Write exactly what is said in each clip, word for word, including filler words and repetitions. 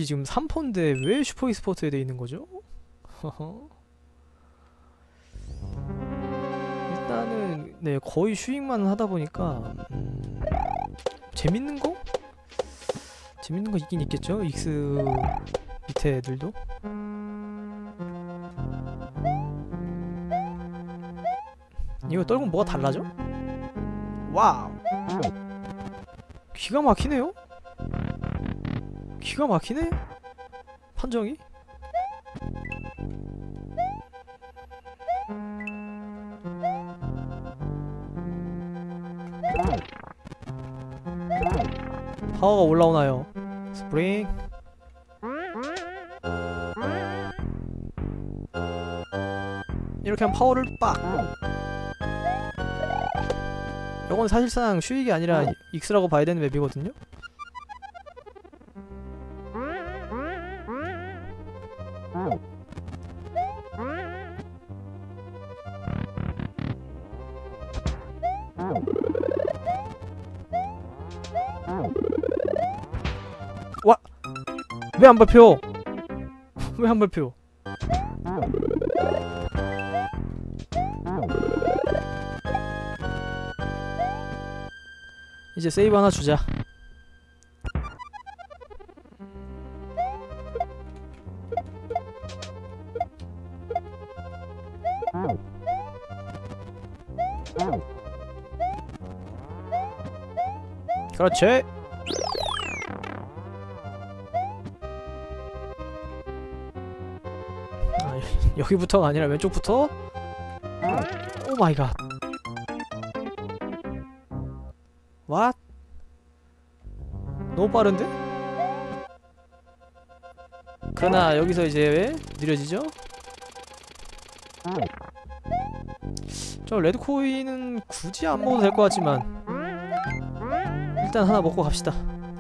아니 지금 삼 퍼인데 왜 슈퍼 e스포츠에 돼 있는 거죠? 일단은 네 거의 슈익만 하다 보니까 음, 재밌는 거? 재밌는 거 있긴 있겠죠? 익스 밑에 애들도. 이거 떨군 뭐가 달라져? 와우! 기가 막히네요? 기가 막히네? 판정이? 파워가 올라오나요? 스프링. 이렇게 하면 파워를 빡! 이건 사실상 슈익이 아니라 익스라고 봐야 되는 맵이거든요? 와! 왜 안 밟혀? 왜 안 밟혀? 이제 세이브 하나 주자. 그렇지. 아, 여기부터가 아니라 왼쪽부터? 오 마이 갓. 왓? 너무 빠른데? 그러나 여기서 이제 왜 느려지죠? 저 레드코인은 굳이 안 먹어도 될 것 같지만 일단 하나 먹고 갑시다.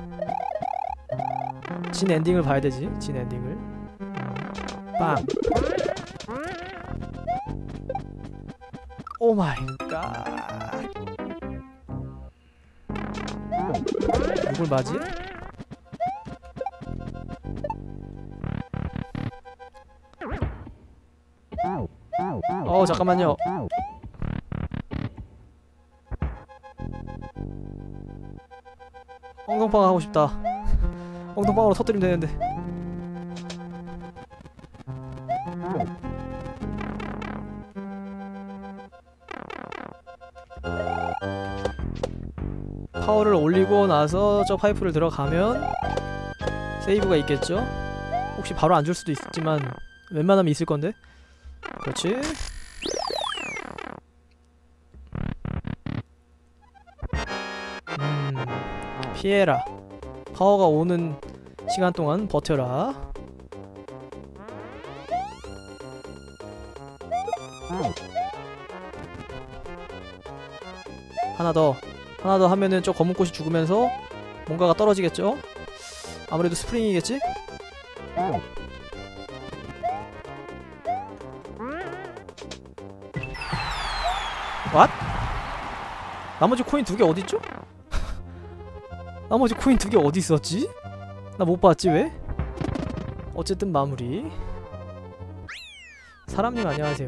진 엔딩을 봐야 되지. 진 엔딩을. 빵. 오 마이 갓. 누굴 맞이? 어우 잠깐만요. 엉덩빵 하고 싶다. 엉덩빵으로 터뜨리면 되는데. 파워를 올리고 나서 저 파이프를 들어가면 세이브가 있겠죠? 혹시 바로 안 줄 수도 있지만 웬만하면 있을 건데. 그렇지. 음, 피해라. 파워가 오는 시간 동안 버텨라. 하나 더. 하나 더 하면은 저 검은 꽃이 죽으면서 뭔가가 떨어지겠죠? 아무래도 스프링이겠지? 왓? 나머지 코인 두 개 어딨죠? 나머지 코인 두 개 어디 있었지? 나 못 봤지 왜? 어쨌든 마무리. 사람님 안녕하세요.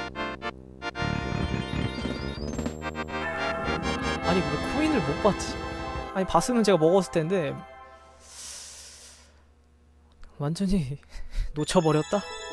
아니 왜 코인을 못 봤지? 아니 봤으면 제가 먹었을 텐데 완전히 놓쳐버렸다?